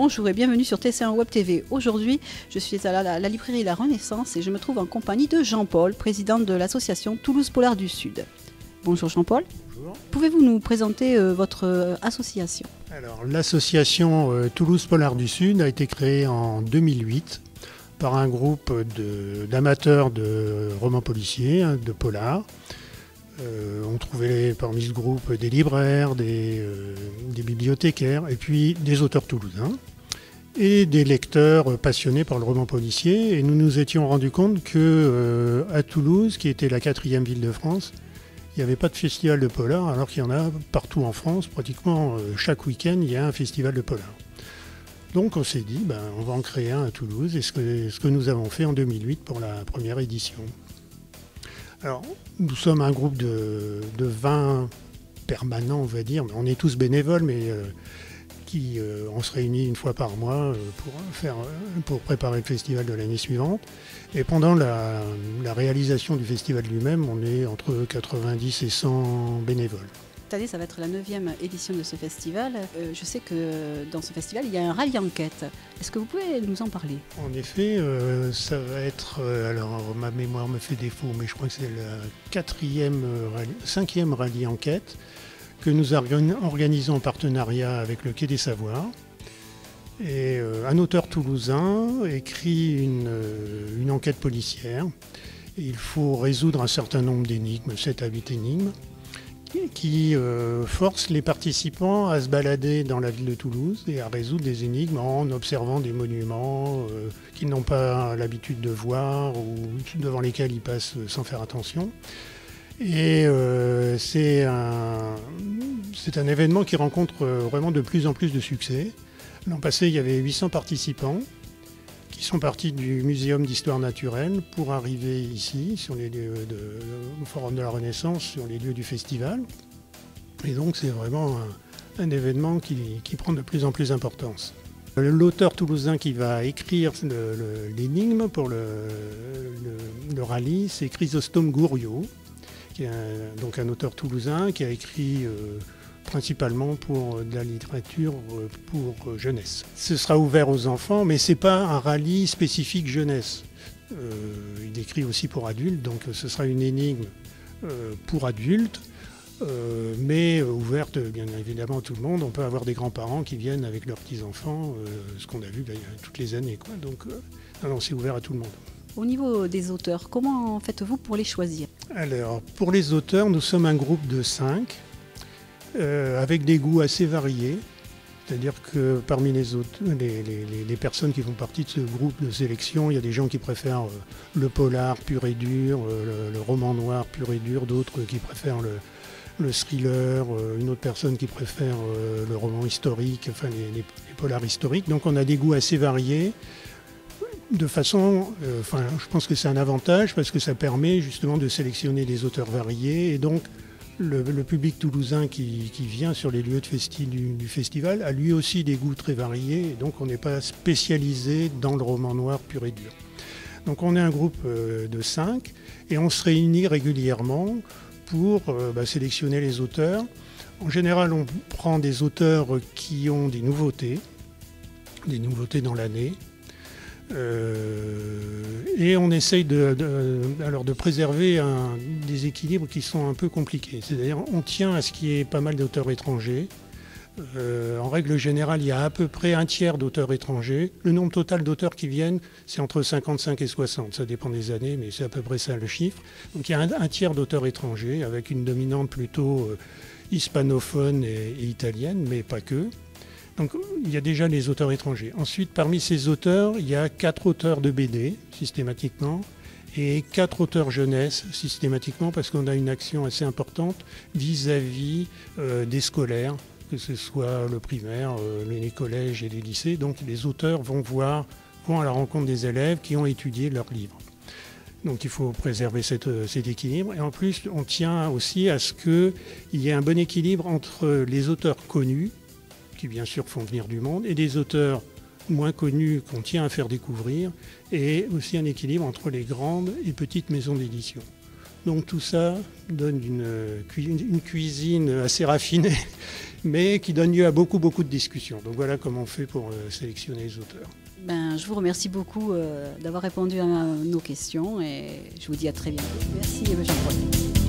Bonjour et bienvenue sur TC1 Web TV. Aujourd'hui, je suis à la librairie La Renaissance et je me trouve en compagnie de Jean-Paul, président de l'association Toulouse Polar du Sud. Bonjour Jean-Paul. Bonjour. Pouvez-vous nous présenter votre association? Alors, l'association Toulouse Polar du Sud a été créée en 2008 par un groupe d'amateurs de romans policiers, de polar. On trouvait parmi ce groupe des libraires, des bibliothécaires et puis des auteurs toulousains et des lecteurs passionnés par le roman policier. Et nous nous étions rendus compte qu'à Toulouse, qui était la 4e ville de France, il n'y avait pas de festival de polar, alors qu'il y en a partout en France. Pratiquement chaque week-end, il y a un festival de polar. Donc on s'est dit, on va en créer un à Toulouse, et ce que nous avons fait en 2008 pour la première édition. Alors, nous sommes un groupe de 20 permanents, on va dire. On est tous bénévoles, mais on se réunit une fois par mois pour préparer le festival de l'année suivante. Et pendant la réalisation du festival lui-même, on est entre 90 et 100 bénévoles. Cette année, ça va être la 9e édition de ce festival. Je sais que dans ce festival, il y a un rallye enquête. Est-ce que vous pouvez nous en parler? En effet, ça va être, alors ma mémoire me fait défaut, mais je crois que c'est le 5e rallye enquête que nous organisons en partenariat avec le Quai des Savoirs. Et un auteur toulousain écrit une enquête policière. Et il faut résoudre un certain nombre d'énigmes, 7 à 8 énigmes, qui force les participants à se balader dans la ville de Toulouse et à résoudre des énigmes en observant des monuments qu'ils n'ont pas l'habitude de voir ou devant lesquels ils passent sans faire attention. Et c'est un événement qui rencontre vraiment de plus en plus de succès. L'an passé, il y avait 800 participants qui sont partis du Muséum d'Histoire Naturelle pour arriver ici, sur les lieux au Forum de la Renaissance, sur les lieux du festival. Et donc c'est vraiment un événement qui prend de plus en plus d'importance. L'auteur toulousain qui va écrire l'énigme pour le rallye, c'est Chrysostome Gouriot, qui est donc un auteur toulousain qui a écrit principalement pour de la littérature pour jeunesse. Ce sera ouvert aux enfants, mais ce n'est pas un rallye spécifique jeunesse. Il écrit aussi pour adultes, donc ce sera une énigme pour adultes, mais ouverte bien évidemment à tout le monde. On peut avoir des grands-parents qui viennent avec leurs petits-enfants, ce qu'on a vu toutes les années, quoi. Donc c'est ouvert à tout le monde. Au niveau des auteurs, comment faites-vous pour les choisir? Alors, pour les auteurs, nous sommes un groupe de 5. Avec des goûts assez variés, c'est-à-dire que parmi les personnes qui font partie de ce groupe de sélection, il y a des gens qui préfèrent le polar pur et dur, le roman noir pur et dur, d'autres qui préfèrent le thriller, une autre personne qui préfère le roman historique, enfin les polars historiques. Donc on a des goûts assez variés, de façon, je pense que c'est un avantage parce que ça permet justement de sélectionner des auteurs variés et donc le public toulousain qui vient sur les lieux du festival a lui aussi des goûts très variés, et donc on n'est pas spécialisé dans le roman noir pur et dur. Donc on est un groupe de 5 et on se réunit régulièrement pour sélectionner les auteurs. En général, on prend des auteurs qui ont des nouveautés dans l'année. Et on essaye de préserver des équilibres qui sont un peu compliqués. C'est-à-dire on tient à ce qu'il y ait pas mal d'auteurs étrangers. En règle générale, il y a à peu près un tiers d'auteurs étrangers. Le nombre total d'auteurs qui viennent, c'est entre 55 et 60. Ça dépend des années, mais c'est à peu près ça le chiffre. Donc il y a un tiers d'auteurs étrangers, avec une dominante plutôt hispanophone et italienne, mais pas que. Donc il y a déjà les auteurs étrangers. Ensuite, parmi ces auteurs, il y a 4 auteurs de BD, systématiquement, et 4 auteurs jeunesse, systématiquement, parce qu'on a une action assez importante vis-à-vis des scolaires, que ce soit le primaire, les collèges et les lycées. Donc les auteurs vont à la rencontre des élèves qui ont étudié leurs livres. Donc il faut préserver cet équilibre. Et en plus, on tient aussi à ce qu'il y ait un bon équilibre entre les auteurs connus, qui bien sûr font venir du monde, et des auteurs moins connus qu'on tient à faire découvrir, et aussi un équilibre entre les grandes et petites maisons d'édition. Donc tout ça donne une cuisine assez raffinée, mais qui donne lieu à beaucoup de discussions. Donc voilà comment on fait pour sélectionner les auteurs. Je vous remercie beaucoup d'avoir répondu à nos questions et je vous dis à très bientôt. Merci Jean-Paul.